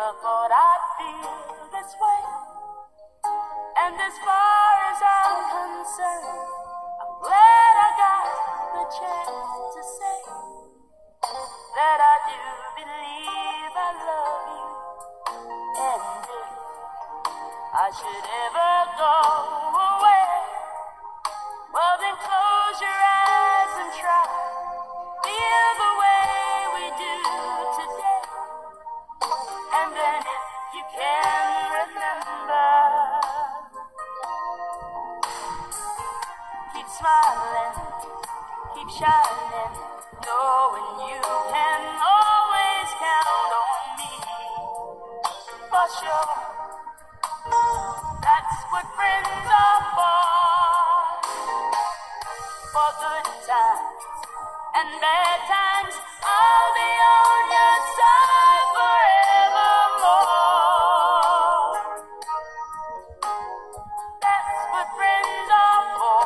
never thought I'd feel this way. And as far as I'm concerned, I'm glad I got the chance to say that I do believe I love you. And if I should ever go away, well then close your eyes and try feel the way we do today. And then if you can remember, keep smiling, keep shining, knowing you can always count on me. For sure, that's what friends are for good times and bad times. I'll be on your side forevermore. That's what friends are for.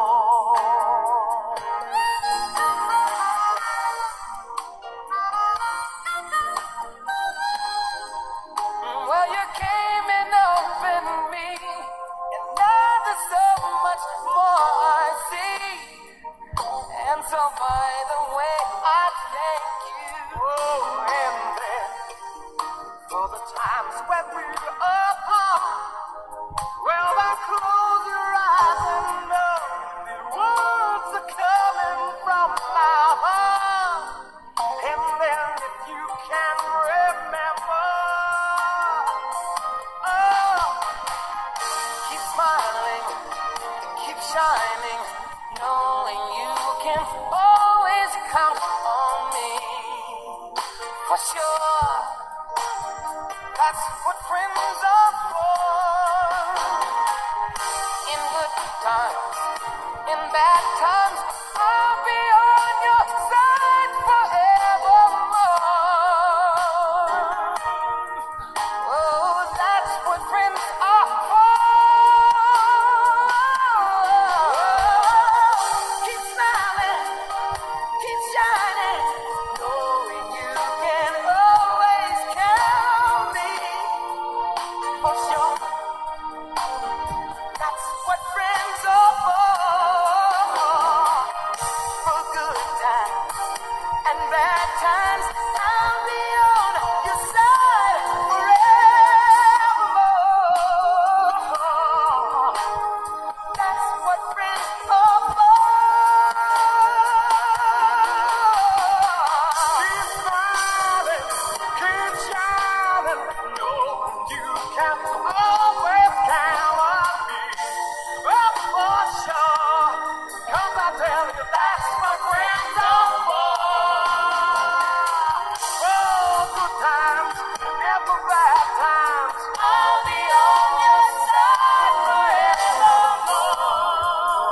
Well, you came and opened me, and now there's so much more I see. And so by the way, I thank you. Oh, and then for the times when we were apart, well, now close your eyes and know the words are coming from my heart. And then if you can remember, oh, keep smiling, keep shining, knowing you can always count on me. For sure, that's what friends are for. In good times, in bad times, I'll be on your side forevermore. Oh, that's what friends are for. Keep smiling, keep shining, knowing you can always count me. For sure, that's what friends are for good times and bad times. I'll be on your side forevermore. That's what friends are for. Keep smiling, keep shining, know you can always count on me. Oh, for sure, 'cause I tell you that's what friends are for. Oh, good times, never bad times. I'll be on your side forevermore.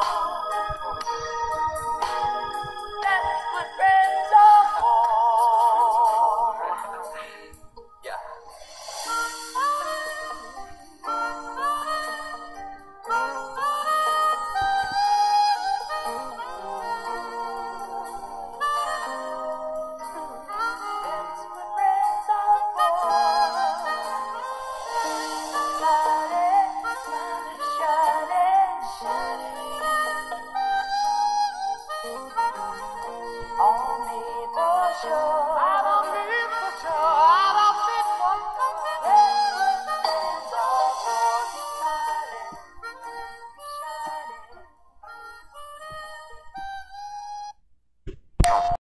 That's what friends are for. Yeah. That's what friends are for. Smiling, smiling, shining, shining on me for sure.